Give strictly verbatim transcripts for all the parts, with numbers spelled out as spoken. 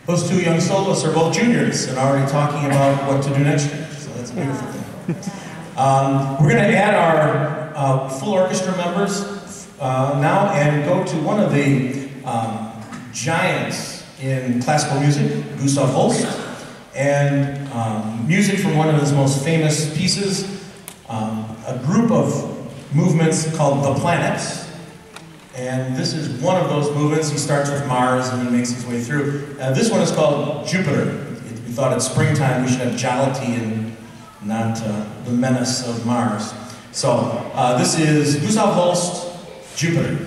Those two young soloists are both juniors and already talking about what to do next year, so that's a beautiful thing. Um, we're going to add our uh, full orchestra members uh, now and go to one of the um, giants in classical music, Gustav Holst, and um, music from one of his most famous pieces, um, a group of movements called The Planets. And this is one of those movements. He starts with Mars and he makes his way through. Uh, this one is called Jupiter. It, we thought at springtime we should have jollity and not uh, the menace of Mars. So uh, this is Gustav Holst, Jupiter.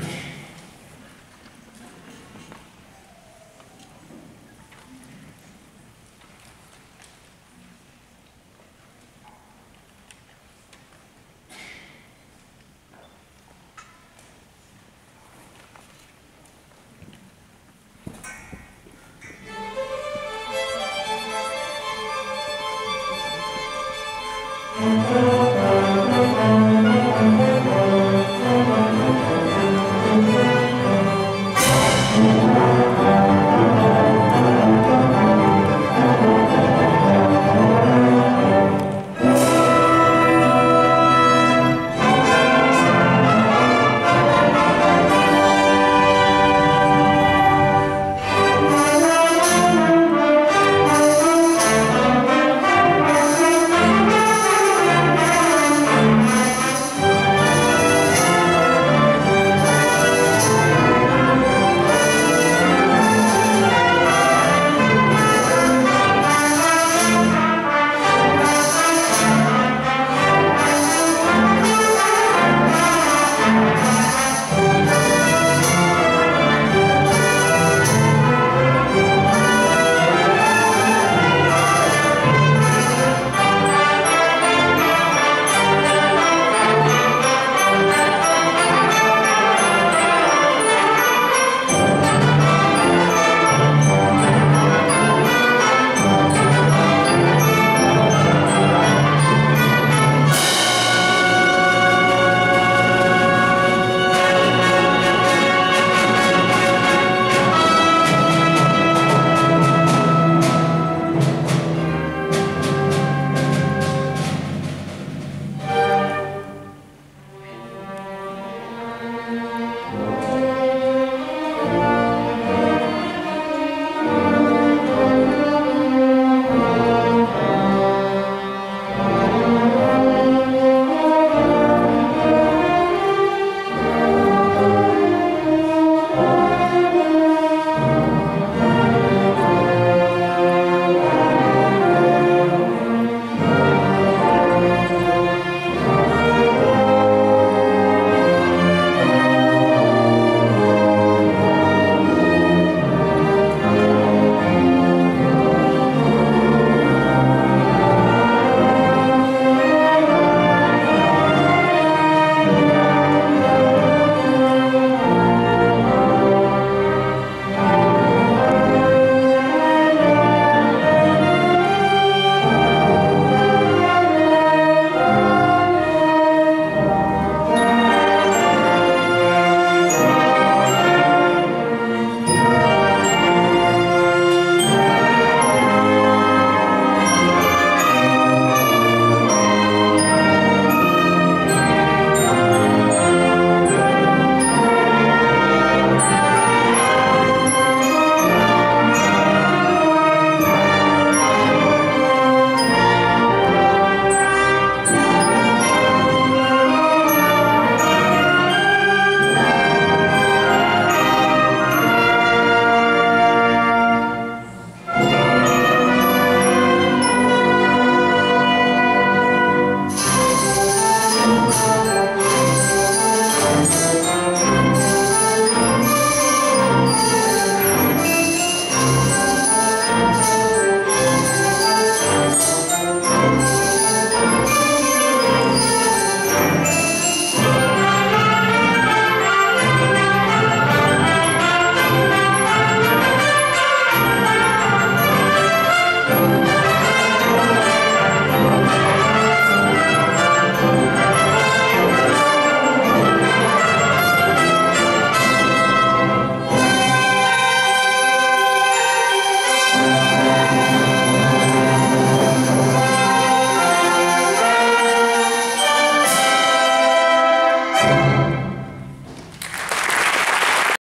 Thank you.